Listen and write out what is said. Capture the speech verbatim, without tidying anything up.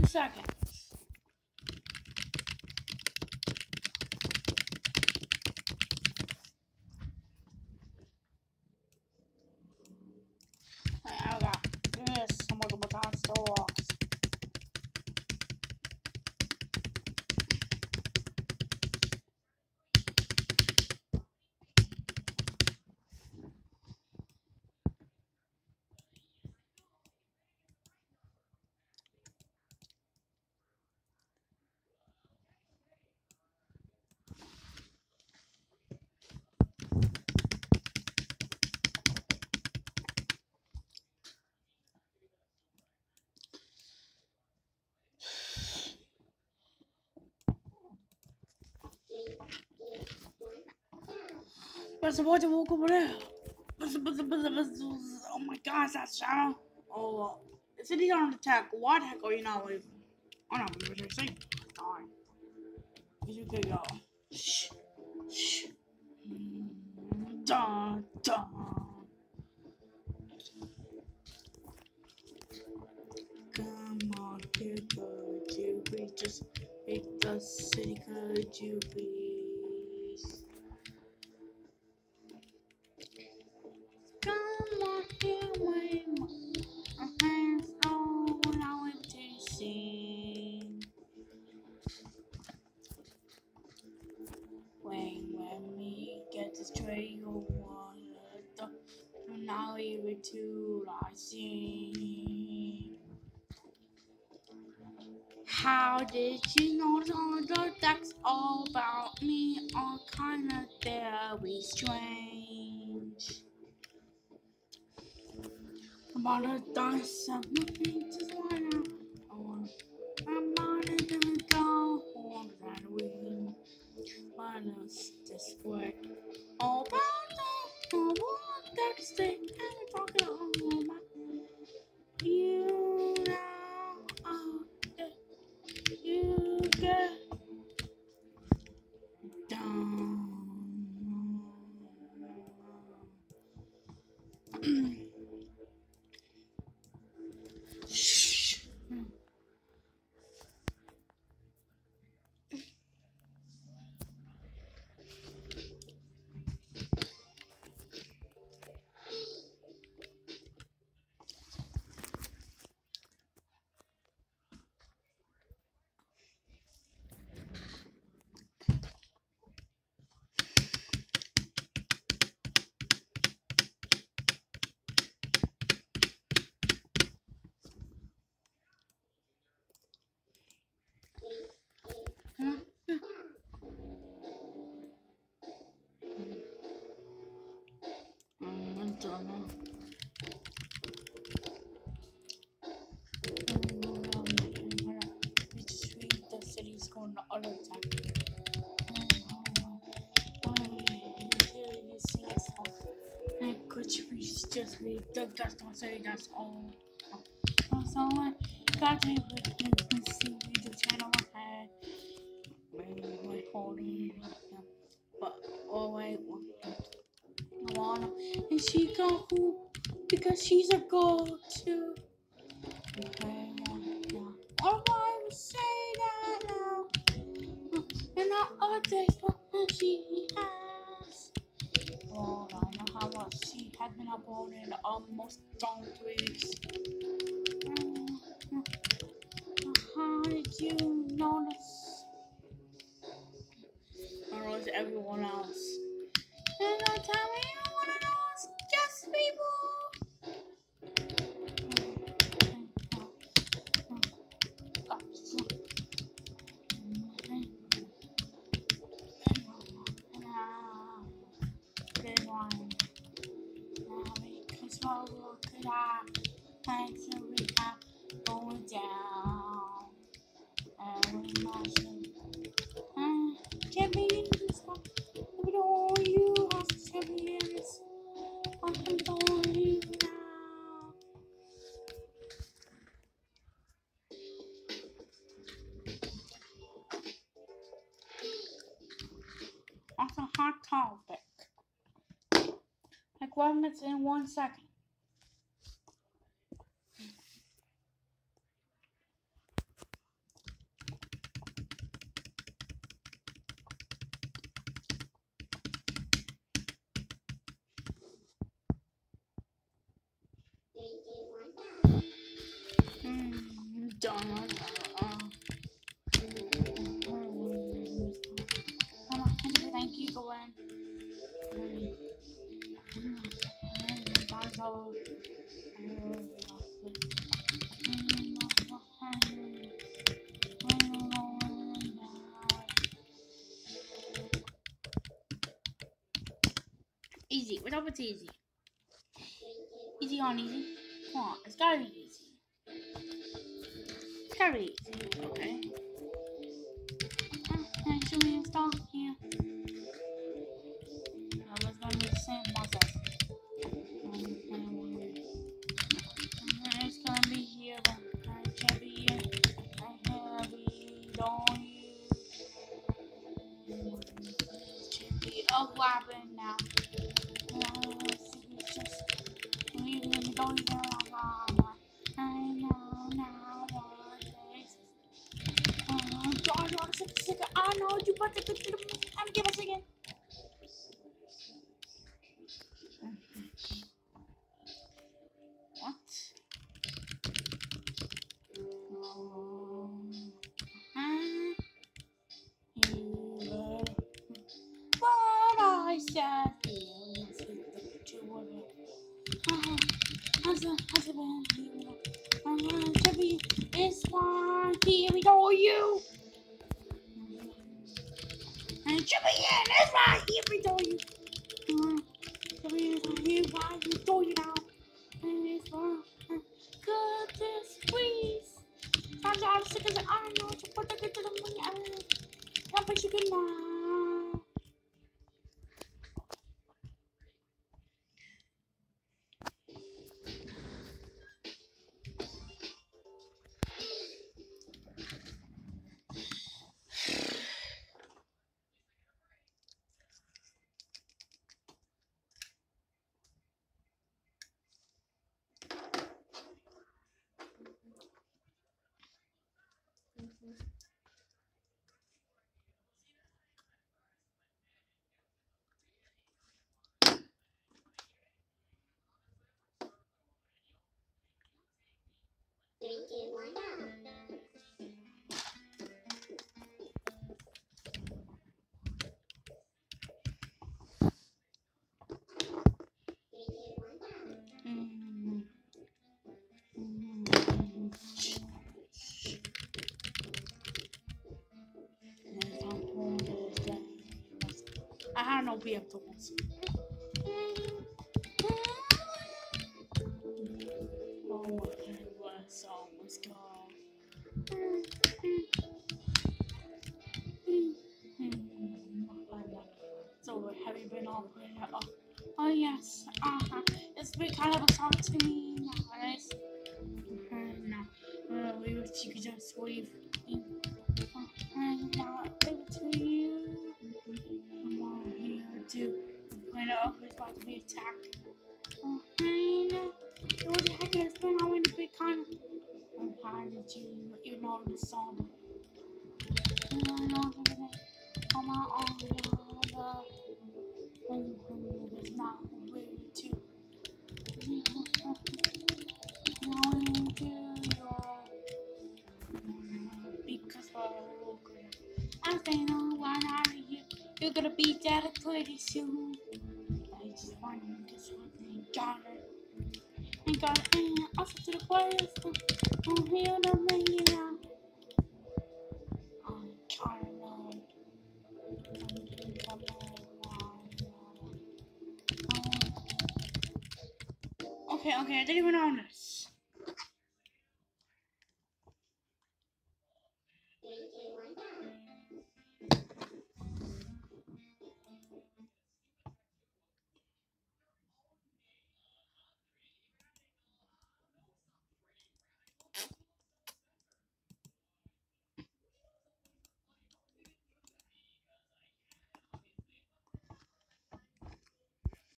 two seconds. I got this multiple times to walks. But what to walk over there? Oh my gosh, that's Shadow. Oh, it's a on attack. What heck are you not leaving? Oh no, what you're saying? Darn. You could go. Shh. Shh. Dun, dun. Come on, kid, could you please just make the city? Could you please? Come on, here, wait, my hands on when I went to sing. When, when we get this tray of water, now even to I sing. How did you know all the facts all about me are kinda very strange? I'm on a dice, I'm looking to line up. I'm on it to go home and win. Minus this way. All about the one that stay and talking all about you now. Oh, you get down. Shh. On the other side. And could you please just read the just don't say that's all. So I got to see the channel I had. Maybe like holding but oh wait Alana and she go who because she's a girl too. Okay, yeah. Oh, I would say that now. And not other days, but she has. Oh, I know how much she has been uploading almost on weeks. Uh, how did you notice? I noticed everyone else. And don't tell me you want to know it's just people. Well, look at that. Thanks to we have going down. And we must uh, champions. Look at all you as champions. I can follow you now. That's a hot topic. Like one minute in one second. done. Uh, thank you, Glenn. That's all. Easy. What up? It's easy. Easy on easy. Come on, it's gotta be easy. It's gotta be easy. Okay. Uh, show me a star here. I was gonna be the same myself. It's gonna be here, but I can't be here. I have it on you. It should be a weapon now. It's just leaving the door there. I know now what it is. Oh, God, you're sick, sick. I know you want to get to the moon. I'm giving us again. What? Um, huh? You ready? What I said. How's it, how's it been? Uh, Chevy, it's one. Here we go, you. And Chevy, yeah, that's right. Here we go, you. Uh, Chevy, here why we go, you now. And it's one. Uh, good to squeeze. Sometimes I'm sick as I don't know to put the good to the money. I don't think you can now. Three, two, one, now. I had no B M tools. Oh my god, what a song was called. So, have you been all playing it up? Oh, yes. Uh-huh. It's been kind of a song to me nowadays. Uh, no. Uh, we wish you could just leave. I'm not able to you. I'm on here too. When it up is about to be attacked. Oh, I know. What the heck has been? I went to be kind of. I'm how did you you know the song? I know the come out on the when it's not really too. Now into your because we're good. I think no one out of you. You're gonna be dead pretty soon. I just want to get something got it. And got it and also to the players. I'm here to make it out. I'm trying to know. Okay, okay, I didn't even know this.